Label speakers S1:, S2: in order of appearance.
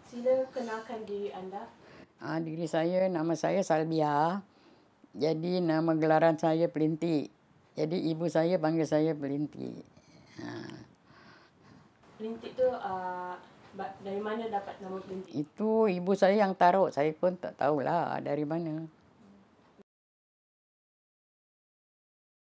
S1: Sila kenalkan diri anda.
S2: Diri saya, nama saya Salbiah. Jadi nama gelaran saya Pelintik. Jadi ibu saya panggil saya Pelintik.
S1: Pelintik tu dari mana dapat nama Pelintik?
S2: Itu ibu saya yang taruh. Saya pun tak tahulah dari mana.